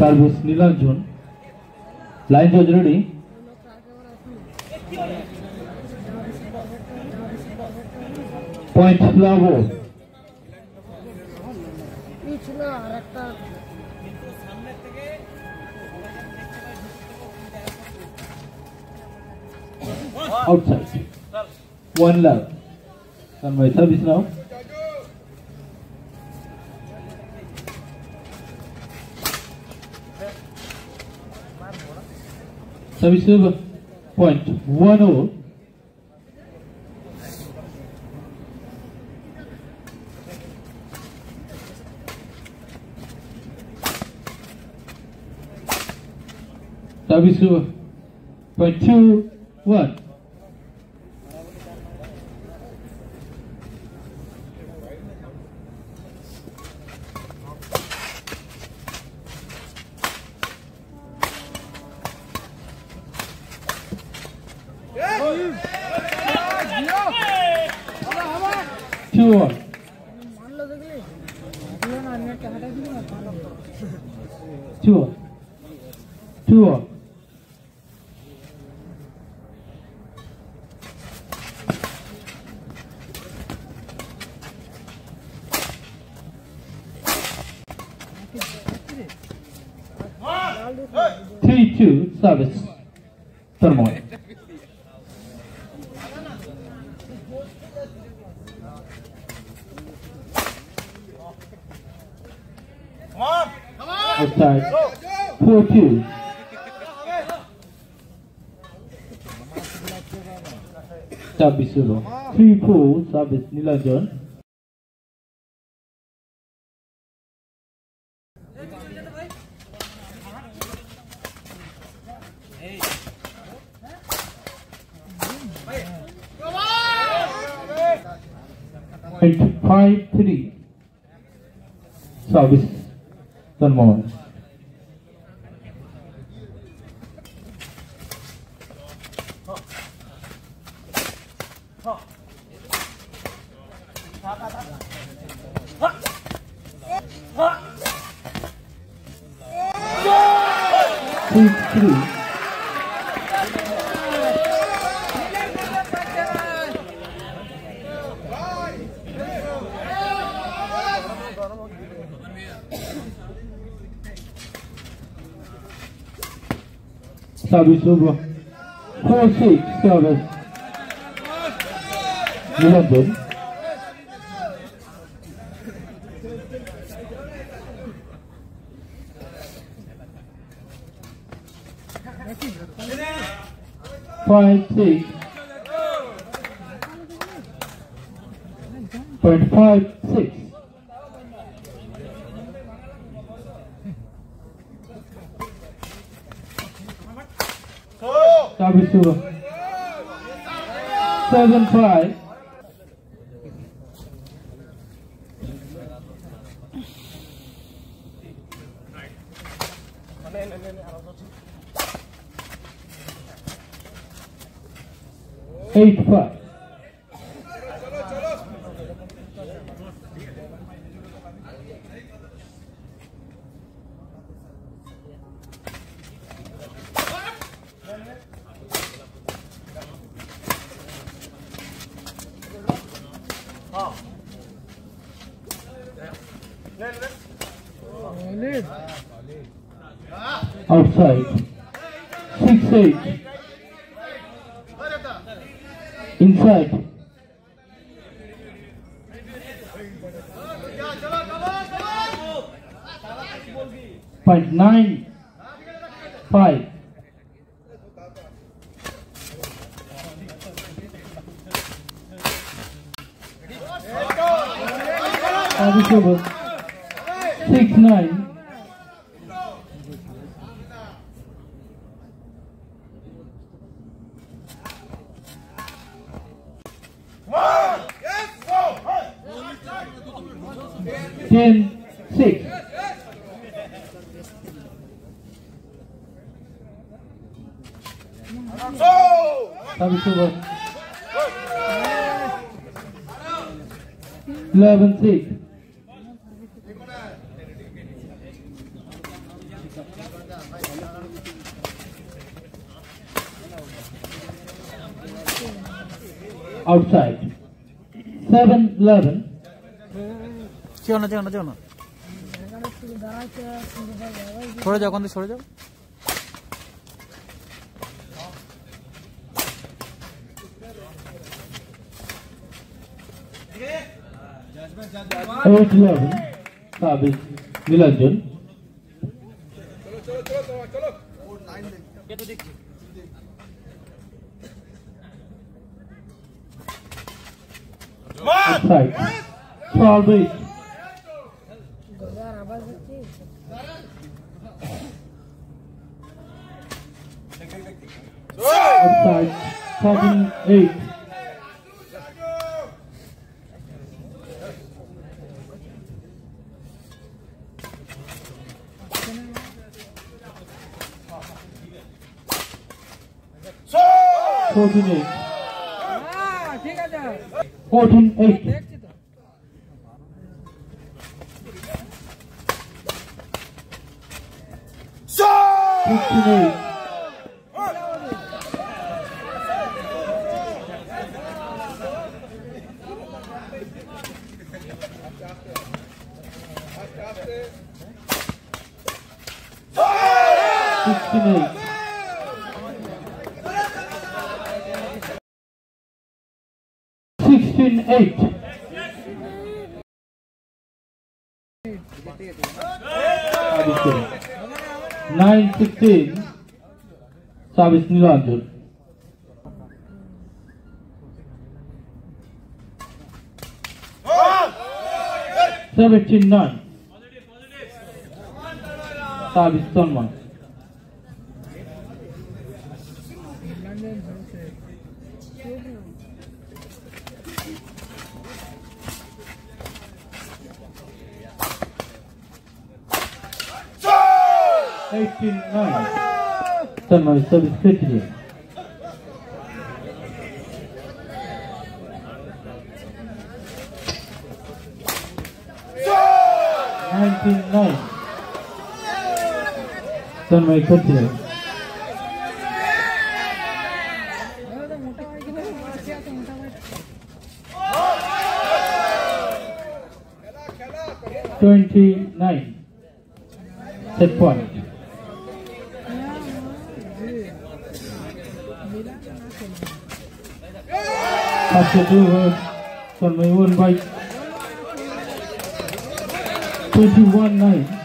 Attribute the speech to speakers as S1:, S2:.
S1: Service Nilanjan. Line judge ready. Point Lavo. Outside. One love. And my service now. Service over. Point 1-0. Service over. Point 2-1. Two on. Two on. Three-two service. Turmoil. Outside. 4-2. Service over. 3-4 service Nilanjan. Point 5-3 service Turmoil. Service over. 4-6 service Nilanjan. Point 5-6. Service over. 7-5. Eight five. Outside. 6-8. Inside. Point 9-5. Service over. 6-9. Ten, 6. Service over. 11-6. outside. 7-11.
S2: चलो ना छोड़ जाओ कौन छोड़ जाओ
S1: Service Nilanjan. Outside. 12-8. Outside. 13-8. Fourteen eight. 15-8. Sixteen eight. 9-16. Service Nilanjan. 17-9. Service Salman. 18-9. Salman service criteria. 19-9. Salman criteria. 29. Set point. After 2 hours, Salman won by 21-9.